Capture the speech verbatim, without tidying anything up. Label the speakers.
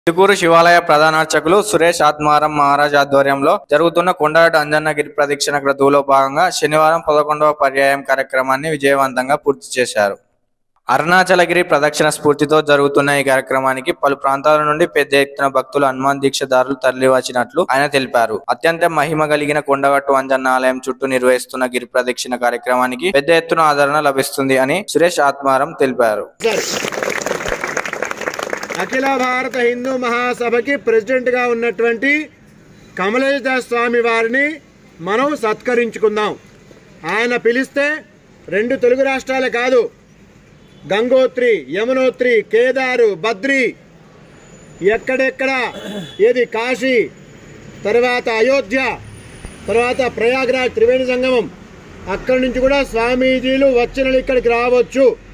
Speaker 1: చిలుకూరు శివాలయ ప్రధానార్చకులు సురేష్ ఆత్మారం మహారాజ్ ఆధ్వర్యంలో జరుగుతున్న కొండగట్టు అంజన్నగిరి ప్రదక్షిణ క్రతువులో భాగంగా శనివారం పదకొండవ పర్యాయం కార్యక్రమాన్ని విజయవంతంగా పూర్తి చేశారు. అరుణాచలగిరి ప్రదక్షిణ స్ఫూర్తితో జరుగుతున్న ఈ కార్యక్రమానికి పలు ప్రాంతాల నుండి పెద్ద ఎత్తున భక్తులు హనుమాన్ దీక్షదారులు తరలివచ్చినట్లు ఆయన తెలిపారు. అత్యంత మహిమ కలిగిన కొండగట్టు అంజన్న ఆలయం చుట్టూ నిర్వహిస్తున్న గిరి ప్రదక్షిణ కార్యక్రమానికి పెద్ద ఎత్తున ఆదరణ లభిస్తుంది అని సురేష్ ఆత్మారం తెలిపారు.
Speaker 2: అఖిల భారత హిందూ మహాసభకి ప్రెసిడెంట్ గా ఉన్నటువంటి కమలేశ స్వామి వారిని మనం సత్కరించుకుందాం. ఆయన పిలిస్తే రెండు తెలుగు రాష్ట్రాలే కాదు, గంగోత్రి, యమునోత్రి, కేదారు, బద్రి, ఎక్కడెక్కడ ఏది కాశీ, తర్వాత అయోధ్య, తర్వాత ప్రయాగ్రాజ్ త్రివేణి సంగమం, అక్కడి నుంచి కూడా స్వామీజీలు వచ్చిన ఇక్కడికి రావచ్చు.